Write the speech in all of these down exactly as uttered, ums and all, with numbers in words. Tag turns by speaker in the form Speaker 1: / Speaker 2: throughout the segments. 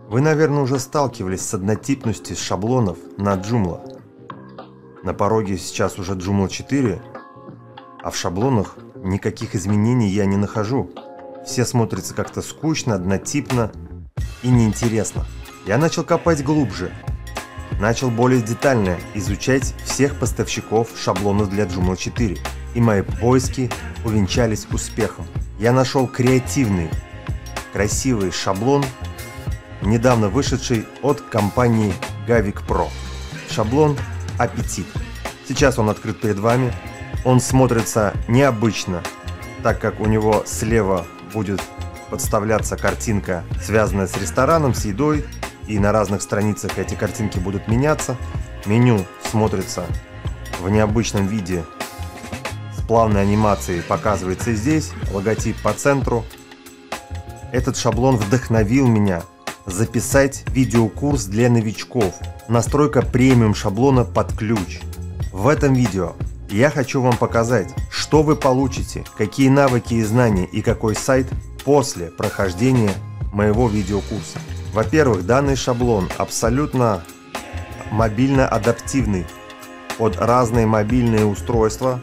Speaker 1: Вы, наверное, уже сталкивались с однотипностью шаблонов на Joomla. На пороге сейчас уже Joomla четыре, а в шаблонах никаких изменений я не нахожу. Все смотрятся как-то скучно, однотипно и неинтересно. Я начал копать глубже, начал более детально изучать всех поставщиков шаблонов для Joomla четыре, и мои поиски увенчались успехом. Я нашел креативный, красивый шаблон, недавно вышедший от компании Gavik Pro. Шаблон «Аппетит». Сейчас он открыт перед вами. Он смотрится необычно, так как у него слева будет подставляться картинка, связанная с рестораном, с едой, и на разных страницах эти картинки будут меняться. Меню смотрится в необычном виде, с плавной анимацией показывается здесь, логотип по центру. Этот шаблон вдохновил меня записать видеокурс для новичков. Настройка премиум шаблона под ключ. В этом видео я хочу вам показать, что вы получите, какие навыки и знания и какой сайт после прохождения моего видеокурса. Во-первых, данный шаблон абсолютно мобильно адаптивный под разные мобильные устройства.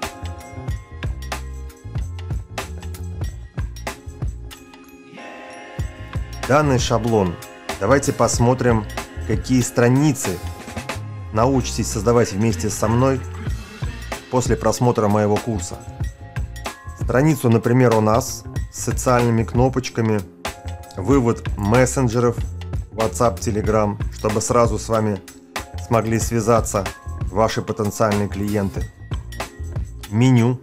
Speaker 1: Данный шаблон, давайте посмотрим, какие страницы научитесь создавать вместе со мной после просмотра моего курса. Страницу, например, у нас с социальными кнопочками, вывод мессенджеров, WhatsApp, Telegram, чтобы сразу с вами смогли связаться ваши потенциальные клиенты. Меню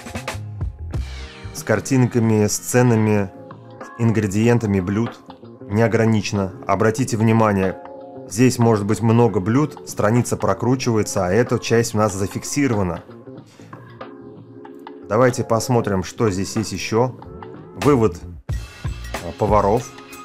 Speaker 1: с картинками, сценами, ингредиентами блюд. Неограниченно. Обратите внимание, здесь может быть много блюд, страница прокручивается, а эта часть у нас зафиксирована. Давайте посмотрим, что здесь есть еще. Вывод поваров.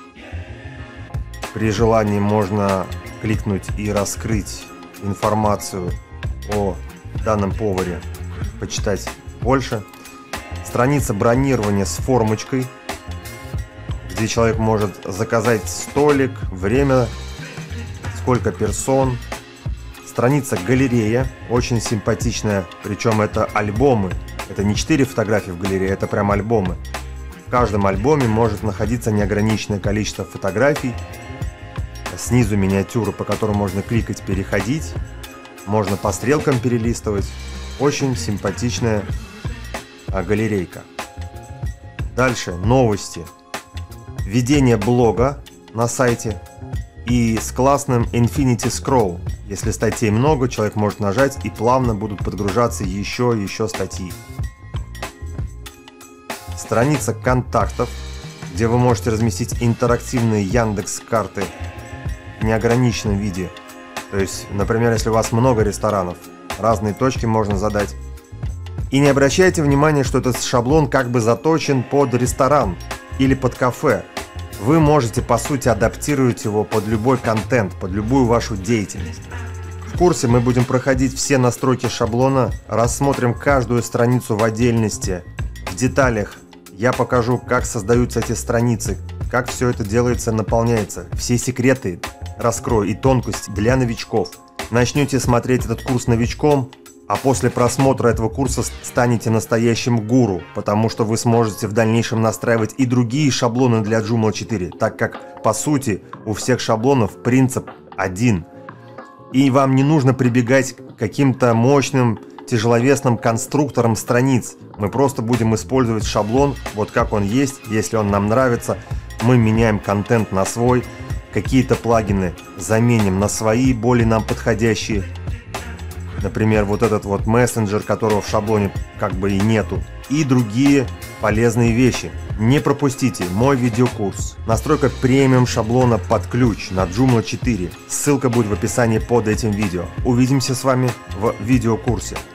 Speaker 1: При желании можно кликнуть и раскрыть информацию о данном поваре, почитать больше. Страница бронирования с формочкой, где человек может заказать столик, время, сколько персон. Страница галерея, очень симпатичная, причем это альбомы. Это не четыре фотографии в галерее, это прям альбомы. В каждом альбоме может находиться неограниченное количество фотографий. Снизу миниатюры, по которым можно кликать, переходить. Можно по стрелкам перелистывать. Очень симпатичная галерейка. Дальше новости. Введение блога на сайте и с классным Infinity Scroll. Если статей много, человек может нажать и плавно будут подгружаться еще и еще статьи. Страница контактов, где вы можете разместить интерактивные Яндекс.Карты в неограниченном виде. То есть, например, если у вас много ресторанов, разные точки можно задать. И не обращайте внимания, что этот шаблон как бы заточен под ресторан или под кафе. Вы можете, по сути, адаптировать его под любой контент, под любую вашу деятельность. В курсе мы будем проходить все настройки шаблона, рассмотрим каждую страницу в отдельности. В деталях я покажу, как создаются эти страницы, как все это делается, наполняется. Все секреты раскрою и тонкости для новичков. Начнете смотреть этот курс новичком, а после просмотра этого курса станете настоящим гуру, потому что вы сможете в дальнейшем настраивать и другие шаблоны для Joomla четыре, так как по сути у всех шаблонов принцип один. И вам не нужно прибегать к каким-то мощным тяжеловесным конструкторам страниц. Мы просто будем использовать шаблон вот как он есть. Если он нам нравится, мы меняем контент на свой, какие-то плагины заменим на свои, более нам подходящие. Например, вот этот вот мессенджер, которого в шаблоне как бы и нету. И другие полезные вещи. Не пропустите мой видеокурс. Настройка премиум шаблона под ключ на Joomla четыре. Ссылка будет в описании под этим видео. Увидимся с вами в видеокурсе.